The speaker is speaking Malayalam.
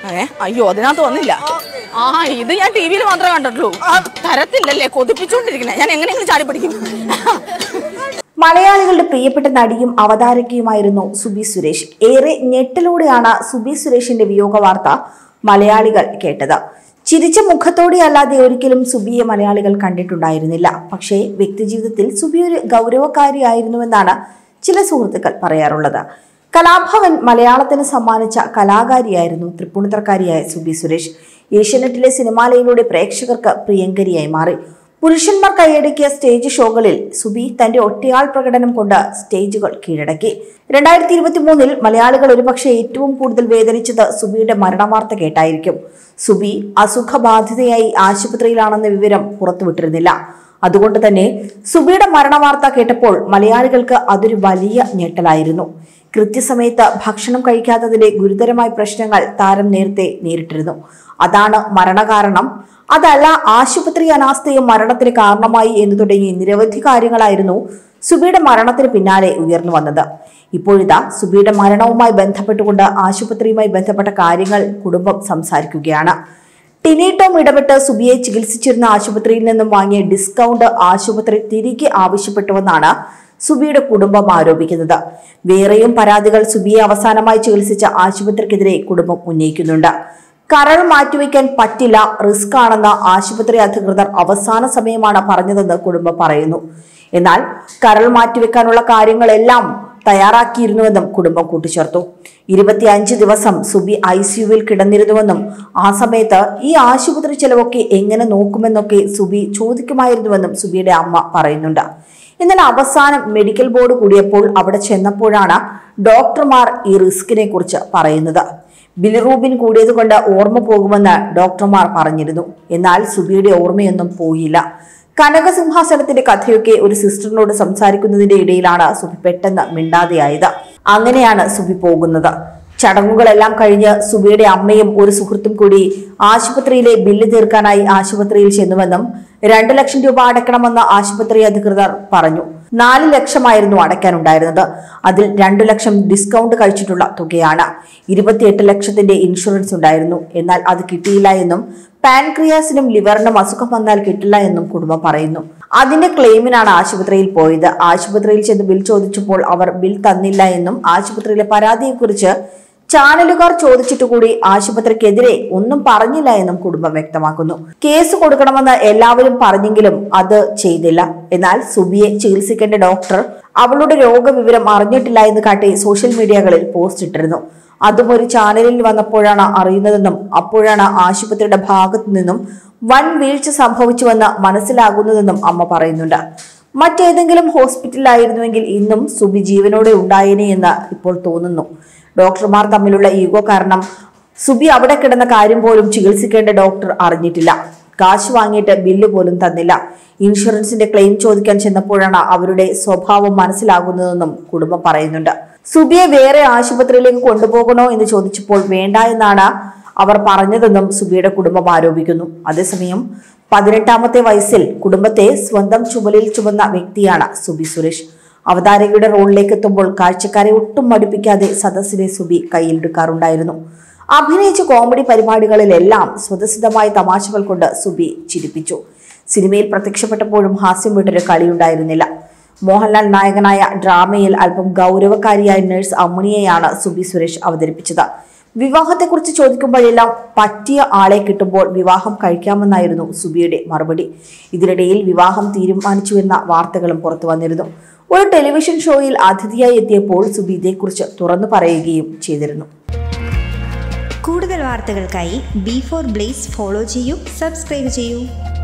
അയ്യോ അതിനകത്ത് വന്നില്ല. ഇത് ഞാൻ ടിവിയിൽ മാത്രമേ കണ്ടിട്ടുള്ളൂ. തരത്തില്ലല്ലേ കൊതിപ്പിച്ചുകൊണ്ടിരിക്കണേ. ഞാൻ എങ്ങനെയെങ്കിലും ചാടി പിടിക്കും. മലയാളികളുടെ പ്രിയപ്പെട്ട നടിയും അവതാരകയുമായിരുന്നു സുബി സുരേഷ്. ഏറെ ഞെട്ടലോടെയാണ് സുബി സുരേഷിന്റെ വിയോഗ വാർത്ത മലയാളികൾ കേട്ടത്. ചിരിച്ച മുഖത്തോടെയല്ലാതെ ഒരിക്കലും സുബിയെ മലയാളികൾ കണ്ടിട്ടുണ്ടായിരുന്നില്ല. പക്ഷേ വ്യക്തിജീവിതത്തിൽ സുബി ഒരു ഗൗരവക്കാരിയായിരുന്നുവെന്നാണ് ചില സുഹൃത്തുക്കൾ പറയാറുള്ളത്. കലാഭവൻ മലയാളത്തിന് സമ്മാനിച്ച കലാകാരിയായിരുന്നു തൃപ്പൂണിത്തറക്കാരിയായ സുബി സുരേഷ്. ഏഷ്യാനെറ്റിലെ സിനിമാലയിലൂടെ പ്രേക്ഷകർക്ക് പ്രിയങ്കരിയായി മാറി. പുരുഷന്മാർ കൈയടക്കിയ സ്റ്റേജ് ഷോകളിൽ സുബി തന്റെ ഒറ്റയാൾ പ്രകടനം കൊണ്ട് സ്റ്റേജുകൾ കീഴടക്കി. 2023 മലയാളികൾ ഒരുപക്ഷെ ഏറ്റവും കൂടുതൽ വേദനിച്ചത് സുബിയുടെ മരണവാർത്ത കേട്ടായിരിക്കും. സുബി അസുഖബാധിതയായി ആശുപത്രിയിലാണെന്ന വിവരം പുറത്തുവിട്ടിരുന്നില്ല. അതുകൊണ്ട് തന്നെ സുബിയുടെ മരണവാർത്ത കേട്ടപ്പോൾ മലയാളികൾക്ക് അതൊരു വലിയ ഞെട്ടലായിരുന്നു. കൃത്യസമയത്ത് ഭക്ഷണം കഴിക്കാത്തതിന്റെ ഗുരുതരമായ പ്രശ്നങ്ങൾ താരം നേരത്തെ നേരിട്ടിരുന്നു. അതാണ് മരണകാരണം, അതല്ല ആശുപത്രി അനാസ്ഥയും മരണത്തിന് കാരണമായി എന്ന് തുടങ്ങി നിരവധി കാര്യങ്ങളായിരുന്നു സുബിയുടെ മരണത്തിന് പിന്നാലെ ഉയർന്നു വന്നത്. ഇപ്പോഴിതാ സുബിയുടെ മരണവുമായി ബന്ധപ്പെട്ടുകൊണ്ട് ആശുപത്രിയുമായി ബന്ധപ്പെട്ട കാര്യങ്ങൾ കുടുംബം സംസാരിക്കുകയാണ്. ടിനി ടോം ഇടപെട്ട് സുബിയെ ചികിത്സിച്ചിരുന്ന ആശുപത്രിയിൽ നിന്നും വാങ്ങിയ ഡിസ്കൗണ്ട് ആശുപത്രി തിരികെ ആവശ്യപ്പെട്ടുവെന്നാണ് സുബിയുടെ കുടുംബം ആരോപിക്കുന്നത്. വേറെയും പരാതികൾ സുബിയെ അവസാനമായി ചികിത്സിച്ച ആശുപത്രിക്കെതിരെ കുടുംബം ഉന്നയിക്കുന്നുണ്ട്. കരൾ മാറ്റിവെക്കാൻ പറ്റില്ല, റിസ്ക് ആണെന്ന് ആശുപത്രി അധികൃതർ അവസാന സമയമാണ് പറഞ്ഞതെന്ന് കുടുംബം പറയുന്നു. എന്നാൽ കരൾ മാറ്റിവെക്കാനുള്ള കാര്യങ്ങളെല്ലാം തയ്യാറാക്കിയിരുന്നുവെന്നും കുടുംബം കൂട്ടിച്ചേർത്തു. 25 ദിവസം സുബി ICUവിൽ കിടന്നിരുന്നുവെന്നും ആ സമയത്ത് ഈ ആശുപത്രി ചെലവൊക്കെ എങ്ങനെ നോക്കുമെന്നൊക്കെ സുബി ചോദിക്കുമായിരുന്നുവെന്നും സുബിയുടെ അമ്മ പറയുന്നുണ്ട്. എന്നാൽ അവസാനം മെഡിക്കൽ ബോർഡ് കൂടിയപ്പോൾ അവിടെ ചെന്നപ്പോഴാണ് ഡോക്ടർമാർ ഈ റിസ്കിനെ കുറിച്ച് പറയുന്നത്. ബിലിറൂബിൻ കൂടിയതുകൊണ്ട് ഓർമ്മ പോകുമെന്ന് ഡോക്ടർമാർ പറഞ്ഞിരുന്നു. എന്നാൽ സുബിയുടെ ഓർമ്മയൊന്നും പോയില്ല. കനകസിംഹാസനത്തിന്റെ കഥയൊക്കെ ഒരു സിസ്റ്ററിനോട് സംസാരിക്കുന്നതിന്റെ ഇടയിലാണ് സുബി പെട്ടെന്ന് മിണ്ടാതെയായത്. അങ്ങനെയാണ് സുബി പോകുന്നത്. ചടങ്ങുകളെല്ലാം കഴിഞ്ഞ് സുബിയുടെ അമ്മയും ഒരു സുഹൃത്തും കൂടി ആശുപത്രിയിലെ ബില്ല് തീർക്കാനായി ആശുപത്രിയിൽ ചെന്നുവെന്നും 2 ലക്ഷം രൂപ അടയ്ക്കണമെന്ന് ആശുപത്രി അധികൃതർ പറഞ്ഞു. 4 ലക്ഷമായിരുന്നു അടയ്ക്കാനുണ്ടായിരുന്നത്. അതിൽ 2 ലക്ഷം ഡിസ്കൗണ്ട് കഴിച്ചിട്ടുള്ള തുകയാണ്. 28 ലക്ഷത്തിന്റെ ഇൻഷുറൻസ് ഉണ്ടായിരുന്നു. എന്നാൽ അത് കിട്ടിയില്ല എന്നും പാൻക്രിയാസിനും ലിവറിനും അസുഖം വന്നാൽ കിട്ടില്ല എന്നും കുടുംബം പറയുന്നു. അതിന്റെ ക്ലെയിമിനാണ് ആശുപത്രിയിൽ പോയത്. ആശുപത്രിയിൽ ചെന്ന് ബിൽ ചോദിച്ചപ്പോൾ അവർ ബിൽ തന്നില്ല എന്നും ആശുപത്രിയിലെ പരാതിയെക്കുറിച്ച് ചാനലുകാർ ചോദിച്ചിട്ടുകൂടി ആശുപത്രിക്കെതിരെ ഒന്നും പറഞ്ഞില്ല എന്നും കുടുംബം വ്യക്തമാക്കുന്നു. കേസ് കൊടുക്കണമെന്ന് എല്ലാവരും പറഞ്ഞെങ്കിലും അത് ചെയ്തില്ല. എന്നാൽ സുബിയെ ചികിത്സിക്കേണ്ട ഡോക്ടർ അവളുടെ രോഗവിവരം അറിഞ്ഞിട്ടില്ല എന്ന് കാട്ടി സോഷ്യൽ മീഡിയകളിൽ പോസ്റ്റ് ഇട്ടിരുന്നു. അതും ഒരു ചാനലിൽ വന്നപ്പോഴാണ് അറിയുന്നതെന്നും അപ്പോഴാണ് ആശുപത്രിയുടെ ഭാഗത്തു നിന്നും വൻ വീഴ്ച സംഭവിച്ചുവെന്ന് മനസ്സിലാകുന്നതെന്നും അമ്മ പറയുന്നുണ്ട്. മറ്റേതെങ്കിലും ഹോസ്പിറ്റലിലായിരുന്നുവെങ്കിൽ ഇന്നും സുബി ജീവനോടെ ഉണ്ടായേനെ എന്ന് ഇപ്പോൾ തോന്നുന്നു. ഡോക്ടർമാർ തമ്മിലുള്ള ഈഗോ കാരണം സുബി അവിടെ കിടന്ന കാര്യം പോലും ചികിത്സിക്കേണ്ട ഡോക്ടർ അറിഞ്ഞിട്ടില്ല. കാശ് വാങ്ങിയിട്ട് ബില്ല് പോലും തന്നില്ല. ഇൻഷുറൻസിന്റെ ക്ലെയിം ചോദിക്കാൻ ചെന്നപ്പോഴാണ് അവരുടെ സ്വഭാവം മനസ്സിലാകുന്നതെന്നും കുടുംബം പറയുന്നുണ്ട്. സുബിയെ വേറെ ആശുപത്രിയിലേക്ക് കൊണ്ടുപോകണോ എന്ന് ചോദിച്ചപ്പോൾ വേണ്ട എന്നാണ് അവർ പറഞ്ഞതെന്നും സുബിയുടെ കുടുംബം ആരോപിക്കുന്നു. അതേസമയം 18ാമത്തെ വയസ്സിൽ കുടുംബത്തെ സ്വന്തം ചുമലിൽ ചുമന്ന വ്യക്തിയാണ് സുബി സുരേഷ്. അവതാരകയുടെ റോളിലേക്ക് എത്തുമ്പോൾ കാഴ്ചക്കാരെ ഒട്ടും മടുപ്പിക്കാതെ സദസ്സിലെ സുബി കയ്യിലെടുക്കാറുണ്ടായിരുന്നു. അഭിനയിച്ച കോമഡി പരിപാടികളിലെല്ലാം സ്വതസിദ്ധമായ തമാശകൾ കൊണ്ട് സുബി ചിരിപ്പിച്ചു. സിനിമയിൽ പ്രത്യക്ഷപ്പെട്ടപ്പോഴും ഹാസ്യം വിട്ടൊരു കളിയുണ്ടായിരുന്നില്ല. മോഹൻലാൽ നായകനായ ഡ്രാമയിൽ അല്പം ഗൗരവക്കാരിയായ നഴ്സ് അമ്മുണിയെയാണ് സുബി സുരേഷ് അവതരിപ്പിച്ചത്. വിവാഹത്തെക്കുറിച്ച് ചോദിക്കുമ്പോഴെല്ലാം പറ്റിയ ആളെ കിട്ടുമ്പോൾ വിവാഹം കഴിക്കാമെന്നായിരുന്നു സുബിയുടെ മറുപടി. ഇതിനിടയിൽ വിവാഹം തീരുമാനിച്ചുവെന്ന വാർത്തകളും പുറത്തു വന്നിരുന്നു. ഒരു ടെലിവിഷൻ ഷോയിൽ അതിഥിയായി എത്തിയപ്പോൾ സുബി ഇതേക്കുറിച്ച് തുറന്നു പറയുകയും ചെയ്തിരുന്നു. കൂടുതൽ വാർത്തകൾക്കായി B4 Blaze ഫോളോ ചെയ്യൂ, സബ്സ്ക്രൈബ് ചെയ്യൂ.